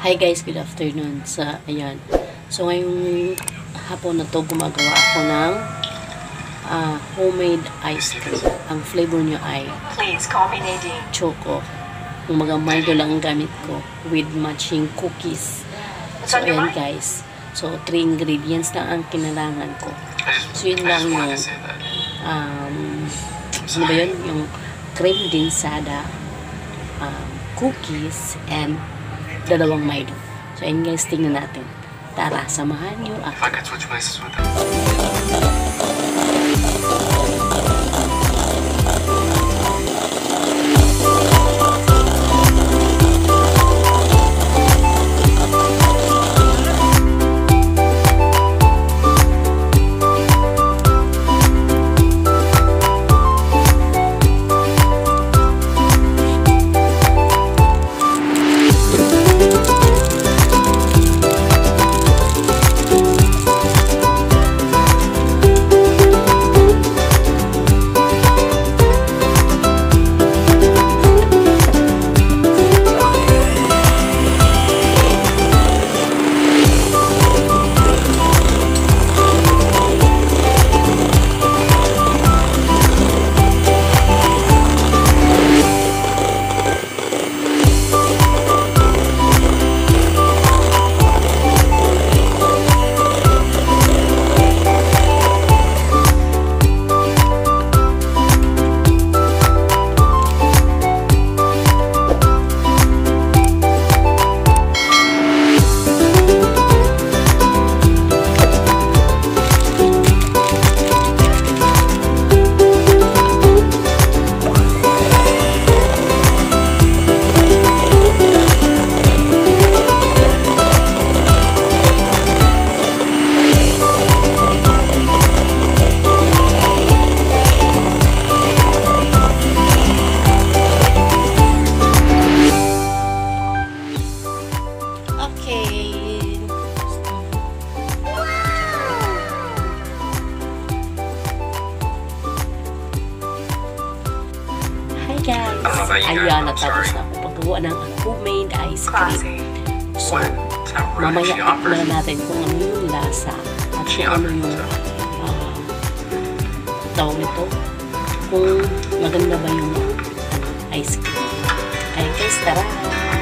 Hi guys, good afternoon. Ayan. So ngayong hapon na to gumagawa ako ng homemade ice cream. Ang flavor niya ay choco. Yung mga milo lang ang gamit ko with matching cookies. So ayan guys. So 3 ingredients lang ang kailangan ko. So yun lang yung ano ba yun? Yung kremdensada, cookies, and 2 milo. So, ayun guys, tingnan natin. Tara, samahan niyo ako. If I could switch places with them. Guys, ayan, natapos na ako paggawa ng homemade ice cream. So, mamaya tikman natin kung ano yung lasa at kung ano yung tawag nito, kung maganda ba yung ice cream. Ayan guys, tara!